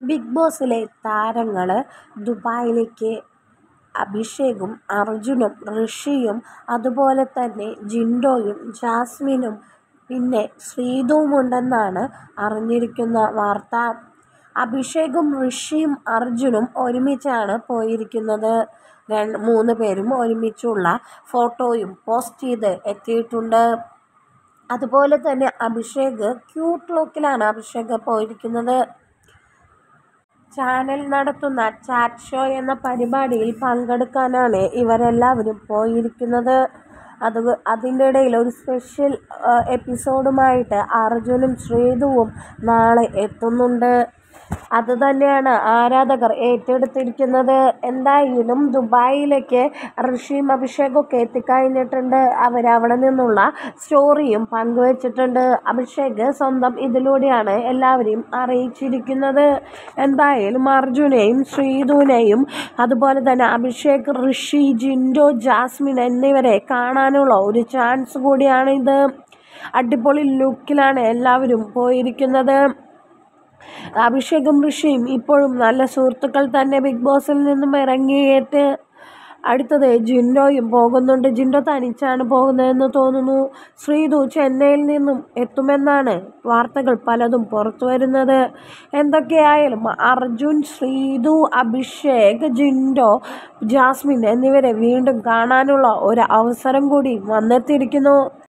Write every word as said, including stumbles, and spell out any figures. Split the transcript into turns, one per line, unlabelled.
Big ബോസിലെ താരങ്ങൾ ദുബായിലേക്ക് അഭിഷേകും അർജുനും ഋഷിയും അതുപോലെ തന്നെ ജിൻഡോയും ജാസ്മിനും പിന്നെ ശ്രീതുവുമുണ്ടെന്നാണ് അറിഞ്ഞിരിക്കുന്ന വാർത്ത. അഭിഷേകും ഋഷിയും അർജുനും ഒരുമിച്ചാണ് പോയിരിക്കുന്നത്. രണ്ട് മൂന്ന് പേരും ഒരുമിച്ചുള്ള ഫോട്ടോയും പോസ്റ്റ് ചെയ്ത് എത്തിയിട്ടുണ്ട്. അതുപോലെ തന്നെ അഭിഷേക് ക്യൂട്ട് ലുക്കിലാണ് അഭിഷേക് പോയിരിക്കുന്നത്. ചാനൽ നടത്തുന്ന ചാറ്റ് ഷോ എന്ന പരിപാടിയിൽ പങ്കെടുക്കാനാണ് ഇവരെല്ലാവരും പോയിരിക്കുന്നത്. അത് അതിൻ്റെ ഇടയിൽ ഒരു സ്പെഷ്യൽ എപ്പിസോഡുമായിട്ട് അർജുനും ശ്രീതുവും നാളെ എത്തുന്നുണ്ട്. അതുതന്നെയാണ് ആരാധകർ ഏറ്റെടുത്തിരിക്കുന്നത്. എന്തായാലും ദുബായിലേക്ക് ഋഷിയും അഭിഷേകൊക്കെ എത്തിക്കഴിഞ്ഞിട്ടുണ്ട്. അവരവിടെ നിന്നുള്ള സ്റ്റോറിയും പങ്കുവച്ചിട്ടുണ്ട്. അഭിഷേക് സ്വന്തം ഇതിലൂടെയാണ് എല്ലാവരെയും അറിയിച്ചിരിക്കുന്നത്. എന്തായാലും അർജുനെയും ശ്രീതുവിനെയും അതുപോലെ തന്നെ അഭിഷേക്, ഋഷി, ജിൻഡോ, ജാസ്മിൻ എന്നിവരെ കാണാനുള്ള ഒരു ചാൻസ് കൂടിയാണിത്. അടിപൊളി ലുക്കിലാണ് എല്ലാവരും പോയിരിക്കുന്നത്. അഭിഷേകും ഋഷിയും ഇപ്പോഴും നല്ല സുഹൃത്തുക്കൾ തന്നെ. ബിഗ് ബോസിൽ നിന്നും ഇറങ്ങിയിട്ട് അടുത്തത് ജിൻഡോയും പോകുന്നുണ്ട്. ജിൻഡോ തനിച്ചാണ് പോകുന്നതെന്ന് തോന്നുന്നു. ശ്രീതു ചെന്നൈയിൽ നിന്നും എത്തുമെന്നാണ് വാർത്തകൾ പലതും പുറത്തു വരുന്നത്. എന്തൊക്കെയായാലും അർജുൻ, ശ്രീതു, അഭിഷേക്, ജിൻഡോ, ജാസ്മിൻ എന്നിവരെ വീണ്ടും കാണാനുള്ള ഒരു അവസരം കൂടി വന്നെത്തിയിരിക്കുന്നു.